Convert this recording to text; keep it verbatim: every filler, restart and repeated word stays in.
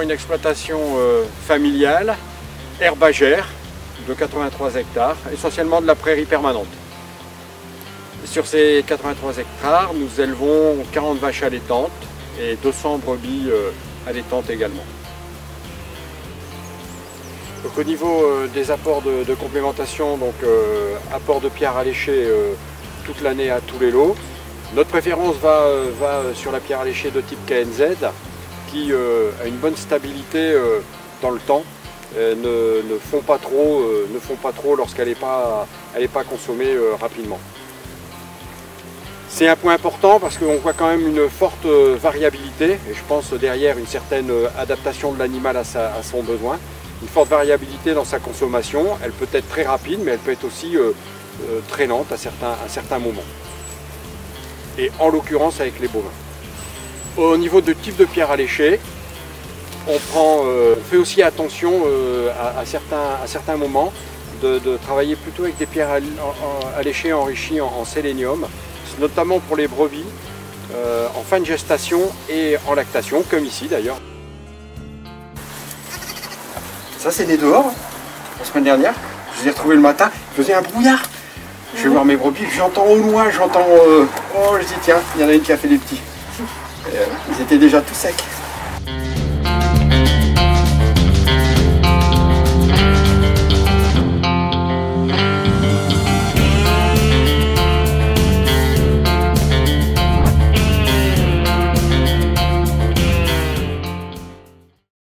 une exploitation euh, familiale, herbagère, de quatre-vingt-trois hectares, essentiellement de la prairie permanente. Sur ces quatre-vingt-trois hectares, nous élevons quarante vaches allaitantes et deux cents brebis euh, allaitantes également. Donc, au niveau euh, des apports de, de complémentation, donc euh, apport de pierre alléchée euh, toute l'année à tous les lots. Notre préférence va, euh, va sur la pierre alléchée de type K N Z qui euh, a une bonne stabilité euh, dans le temps, euh, ne, ne fond pas trop, euh, ne fond pas trop lorsqu'elle n'est pas, elle est pas consommée euh, rapidement. C'est un point important parce qu'on voit quand même une forte euh, variabilité et je pense derrière une certaine euh, adaptation de l'animal à, à son besoin. Une forte variabilité dans sa consommation, elle peut être très rapide mais elle peut être aussi euh, euh, très lente à certains, à certains moments. Et en l'occurrence avec les bovins. Au niveau du type de pierre alléchée, on, prend, euh, on fait aussi attention euh, à, à, certains, à certains moments de, de travailler plutôt avec des pierres alléchées enrichies en, en sélénium, notamment pour les brebis, euh, en fin de gestation et en lactation, comme ici d'ailleurs. Ça c'est né dehors, la semaine dernière, je les ai retrouvés le matin, il faisait un brouillard. Je vais voir mes brebis, j'entends au loin, j'entends... Euh... Oh, je dis tiens, il y en a une qui a fait des petits. Et, euh, ils étaient déjà tout secs.